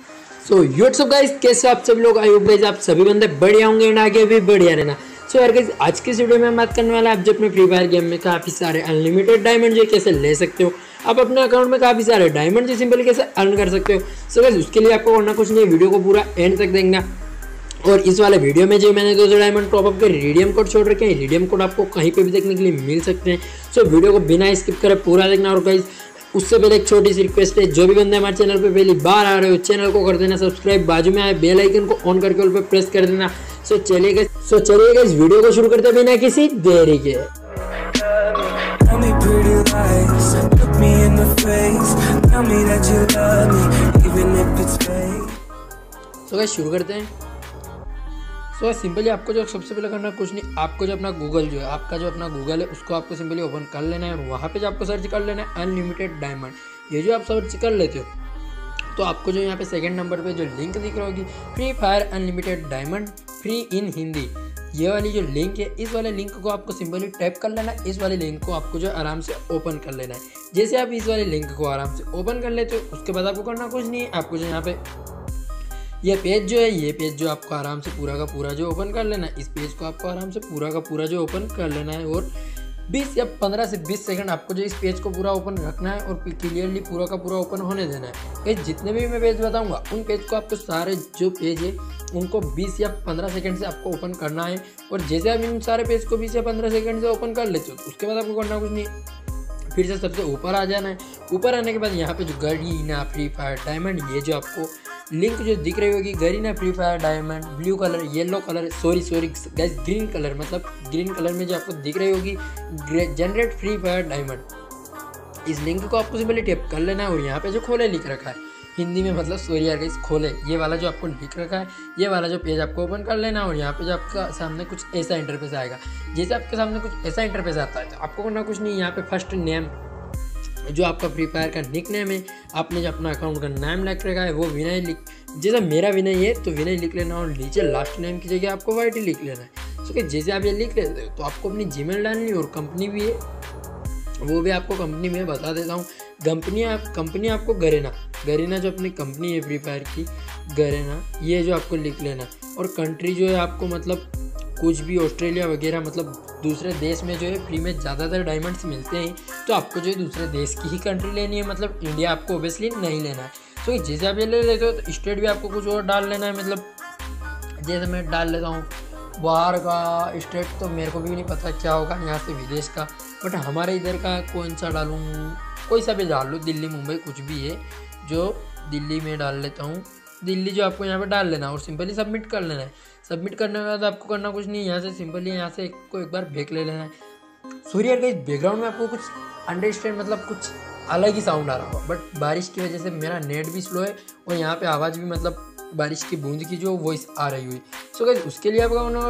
So what's up guys, कैसे आप सब लोग? आई होप गाइस आप सभी बंदे बढ़िया होंगे एंड आगे भी बढ़िया रहना। सो यार गाइस, आज की इस वीडियो में हम बात करने वाला है आप जो अपने फ्री फायर गेम में काफ़ी सारे अनलिमिटेड डायमंड जो कैसे ले सकते हो, आप अपने अकाउंट में काफ़ी सारे डायमंड जो सिंपली कैसे अर्न कर सकते हो। सो गाइस, उसके लिए आपको करना कुछ नहीं, वीडियो को पूरा एंड तक देखना। और इस वाले वीडियो में जो मैंने 200 डायमंड टॉप अप के रिडीम कोड छोड़ रखे हैं, रिडीम कोड आपको कहीं पे भी देखने के लिए मिल सकते हैं। सो वीडियो को बिना स्किप करे पूरा देखना। और गाइस, उससे पहले एक छोटी सी रिक्वेस्ट है, जो भी बंदे हमारे चैनल पे पहली बार आ रहे हो चैनल को कर देना सब्सक्राइब, बाजू में आए बेल आइकन को ऑन करके उस पर प्रेस कर देना। सो चलिए इस वीडियो को शुरू करते बिना किसी देरी के। सो गाइस, शुरू करते हैं। सो सिंपली आपको जो सबसे पहले करना है कुछ नहीं, आपको जो अपना गूगल जो है, आपका जो अपना गूगल है उसको आपको सिंपली ओपन कर लेना है और वहाँ पे जो आपको सर्च कर लेना है अनलिमिटेड डायमंड। ये जो आप सर्च कर लेते हो तो आपको जो यहाँ पे सेकंड नंबर पे जो लिंक दिख रहा होगी, Free Fire unlimited diamond free in Hindi, ये वाली जो लिंक है, इस वाले लिंक को आपको सिंपली टैप कर लेना है। इस वाले लिंक को आपको जो आराम से ओपन कर लेना है। जैसे आप इस वाले लिंक को आराम से ओपन कर लेते हो उसके बाद आपको करना कुछ नहीं है, आपको जो यहाँ पे ये पेज जो है, ये पेज जो आपको आराम से पूरा का पूरा जो ओपन कर लेना है। इस पेज को आपको आराम से पूरा का पूरा जो ओपन कर लेना है और 20 या 15 से 20 सेकंड आपको जो इस पेज को पूरा ओपन रखना है और क्लियरली पूरा का पूरा ओपन होने देना है। जितने भी मैं पेज बताऊंगा उन पेज को आपको सारे जो पेज है उनको 20 या 15 सेकंड से आपको ओपन करना है। और जैसे आप इन सारे पेज को 20 या 15 सेकंड से ओपन कर लेते हो तो उसके बाद आपको करना कुछ नहीं, फिर से सबसे ऊपर आ जाना है। ऊपर आने के बाद यहाँ पे जो गरीना फ्री फायर डायमंड, ये जो आपको लिंक जो दिख रही होगी, Garena Free Fire diamond, blue colour, yellow colour, sorry guys green colour, मतलब ग्रीन कलर में जो आपको दिख रही होगी जनरेट फ्री फायर डायमंड, इस लिंक को आपको सिंपली टैप कर लेना है। और यहाँ पे जो खोले लिख रखा है हिंदी में, मतलब सॉरी यार गाइस खोले, ये वाला जो आपको लिख रखा है, ये वाला जो पेज आपको ओपन कर लेना है। और यहाँ पे जो आपका सामने कुछ ऐसा इंटरफेस आएगा। जैसे आपके सामने कुछ ऐसा इंटरफेस आता है तो आपको करना कुछ नहीं, यहाँ पे फर्स्ट नेम जो आपका फ्री फायर का निक नेम है, आपने जो अपना अकाउंट का नाम लिख रखा है वो विनय लिख, जैसे मेरा विनय है तो विनय लिख लेना और नीचे लास्ट नेम की जगह आपको वाईटी लिख लेना है। तो जैसे आप ये लिख लेते हो तो आपको अपनी जीमेल डालनी है और कंपनी भी है, वो भी आपको कंपनी में बता देता हूँ। कंपनी आपको गरीना जो अपनी कंपनी है फ्री फायर की गरीना, ये जो आपको लिख लेना। और कंट्री जो है आपको मतलब कुछ भी ऑस्ट्रेलिया वगैरह, मतलब दूसरे देश में जो है फ्री में ज़्यादातर डायमंड्स मिलते हैं तो आपको जो है दूसरे देश की ही कंट्री लेनी है, मतलब इंडिया आपको ओबियसली नहीं लेना है। तो जैसे आप ये ले लेते हो तो स्टेट भी आपको कुछ और डाल लेना है, मतलब जैसे मैं डाल लेता हूँ बाहर का स्टेट, तो मेरे को भी नहीं पता क्या होगा यहाँ से विदेश का, बट हमारे इधर का कौन सा डालूँ, कोई सा भी डाल लो, दिल्ली मुंबई कुछ भी है, जो दिल्ली में डाल लेता हूँ, दिल्ली जो आपको यहाँ पे डाल लेना और सिंपली सबमिट कर लेना है। सबमिट करने के बाद आपको करना कुछ नहीं, यहाँ से सिंपली यहाँ से को एक बार ब्रेक ले लेना है। सॉरी यार गाइस, बैकग्राउंड में आपको कुछ अंडरस्टैंड मतलब कुछ अलग ही साउंड आ रहा होगा, बट बारिश की वजह से मेरा नेट भी स्लो है और यहाँ पे आवाज़ भी मतलब बारिश की बूंद की जो वॉइस आ रही हुई। सो गाइस, उसके लिए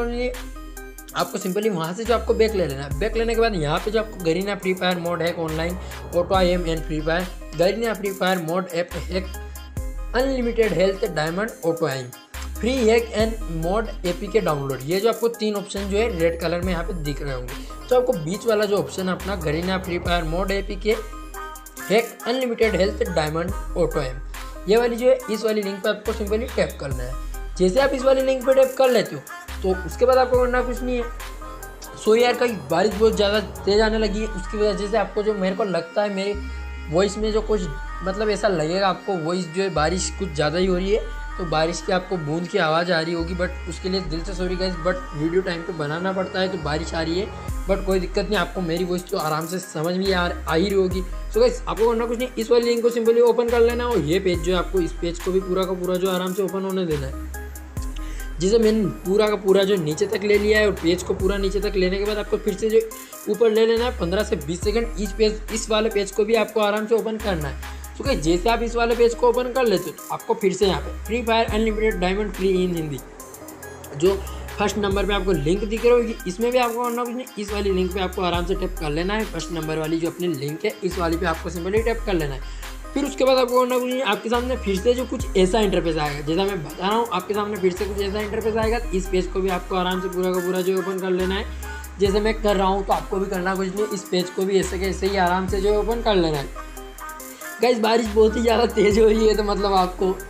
आपको सिंपली वहाँ से जो आपको बैक ले लेना है। बैक लेने के बाद यहाँ पे जो आपको Garena Free Fire mod hack online auto IM and Free Fire, Garena Free Fire mod app hack unlimited health diamond auto IM free hack and mod APK download, ये जो आपको 3 ऑप्शन जो है रेड कलर में यहाँ पे दिख रहे होंगे। तो आपको बीच वाला जो ऑप्शन है अपना Garena Free Fire mod APK hack unlimited health diamond auto IM, ये वाली जो है इस वाली लिंक पे आपको सिंपली टैप करना है। जैसे आप इस वाली लिंक पे टैप कर लेते हो तो उसके बाद आपको करना कुछ नहीं है। सो यार कहीं बारिश बहुत ज़्यादा तेज़ आने लगी है, उसकी वजह से आपको जो मेरे को लगता है मेरी वॉइस में जो कुछ मतलब ऐसा लगेगा आपको वॉइस जो है बारिश कुछ ज़्यादा ही हो रही है, तो बारिश की आपको बूंद की आवाज़ आ रही होगी, बट उसके लिए दिल से sorry guys, but video time पे बनाना पड़ता है तो बारिश आ रही है, बट कोई दिक्कत नहीं, आपको मेरी वॉइस तो आराम से समझ में आ ही रही होगी। सो गाइस, आपको करना कुछ नहीं, इस वाली लिंक को सिंपली ओपन कर लेना और ये पेज जो है आपको इस पेज को भी पूरा का पूरा जो आराम से ओपन होने देना है। जिसे मैंने पूरा का पूरा जो नीचे तक ले लिया है और पेज को पूरा नीचे तक लेने के बाद आपको फिर से जो ऊपर ले लेना है 15 से 20 सेकंड, इस वाले पेज को भी आपको आराम से ओपन करना है। तो क्या जैसे आप इस वाले पेज को ओपन कर लेते हो तो आपको फिर से यहाँ पे Free Fire unlimited diamond free in Hindi जो फर्स्ट नंबर पे आपको लिंक दिख रही होगी, इसमें भी आपको करना कुछ नहीं, इस वाली लिंक पे आपको आराम से टैप कर लेना है। फर्स्ट नंबर वाली जो अपनी लिंक है इस वाली पे आपको सिंपली टैप कर लेना है। फिर उसके बाद आपको करना कुछ नहीं, आपके सामने फिर से जो कुछ ऐसा इंटरफेस आएगा, जैसा मैं बता रहा हूँ आपके सामने फिर से कुछ ऐसा इंटरफेस आएगा। इस पेज को भी आपको आराम से पूरा का पूरा जो ओपन कर लेना है, जैसे मैं कर रहा हूँ, तो आपको भी करना कुछ नहीं, इस पेज को भी ऐसे के ऐसे ही आराम से जो ओपन कर लेना है। गाइस बारिश बहुत ही ज़्यादा तेज़ हो रही है तो मतलब आपको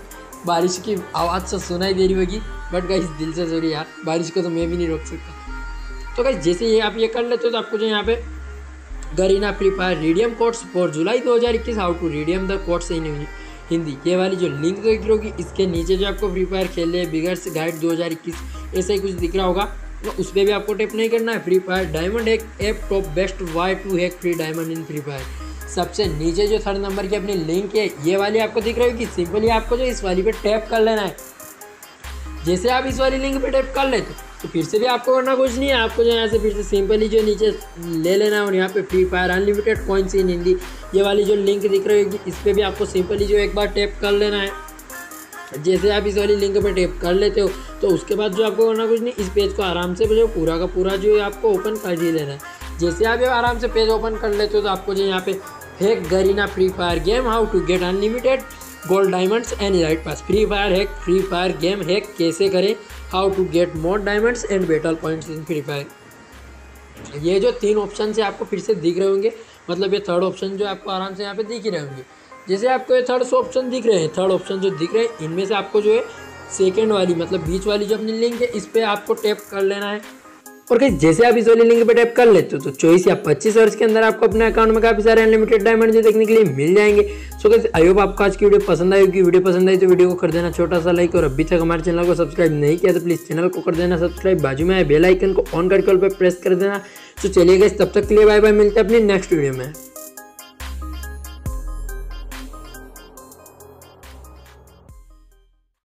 बारिश की आवाज़ से सुनाई दे रही होगी, बट गाइस दिल से सॉरी यार, बारिश को तो मैं भी नहीं रोक सकता। तो गाइस जैसे ये आप ये कर लेते हो तो आपको जो यहाँ पे Garena Free Fire redeem codes for July 2021 how to redeem the codes in Hindi, ये वाली जो लिंक देख रही होगी इसके नीचे जो आपको फ्री फायर खेलने बिगर्स गाइड 2021 ऐसा ही कुछ दिख रहा होगा, तो उस पर भी आपको टैप नहीं करना है। Free Fire diamond hack app top best way to hack free diamond in Free Fire, सबसे नीचे जो 3rd नंबर की अपनी लिंक है ये वाली आपको दिख रही होगी, सिंपली आपको जो इस वाली पे टैप कर लेना है। जैसे आप इस वाली लिंक पे टैप कर लेते तो फिर से भी आपको करना कुछ नहीं है, आपको जो यहाँ से फिर से सिंपली जो नीचे ले लेना है और यहाँ पे Free Fire unlimited coins in Hindi ये वाली जो लिंक दिख रही होगी इस पर भी आपको सिंपली जो एक बार टैप कर लेना है। जैसे आप इस वाली लिंक पे टैप कर लेते हो तो उसके बाद जो आपको करना कुछ नहीं, इस पेज को आराम से जो पूरा का पूरा जो है आपको ओपन कर ही लेना है। जैसे आप ये आराम से पेज ओपन कर लेते हो तो आपको जो यहाँ पे hack Garena Free Fire game how to get unlimited gold diamonds and right pass, Free Fire hack Free Fire game hack कैसे करें, how to get more diamonds and battle points in Free Fire, ये जो 3 option से आपको फिर से दिख रहे होंगे, मतलब ये 3rd ऑप्शन जो आपको आराम से यहाँ पे दिख ही रहे होंगे। जैसे आपको ये 3rd ऑप्शन दिख रहे हैं, 3rd ऑप्शन जो दिख रहे हैं इनमें से आपको जो है 2nd वाली मतलब बीच वाली जो अपनी लिंक है इस पर आपको टैप कर लेना है। और गाइस जैसे आप इस वाली लिंक पे टैप कर लेते हो तो 24 या 25 आवर्स के अंदर आपको अपने अकाउंट में काफी सारे अनलिमिटेड डायमंड जो देखने के लिए मिल जाएंगे। सो गाइस आई होप आपको आज की वीडियो पसंद आई होगी। वीडियो पसंद आई तो वीडियो को कर देना छोटा सा लाइक, और अभी तक हमारे चैनल को सब्सक्राइब नहीं किया तो प्लीज चैनल को कर देना सब्सक्राइब, बाजू में बेल आइकन को ऑन करके ऑल पे प्रेस कर देना। तो चलिए गाइस तब तक के लिए बाय बाय, मिलते हैं अपनी नेक्स्ट वीडियो में।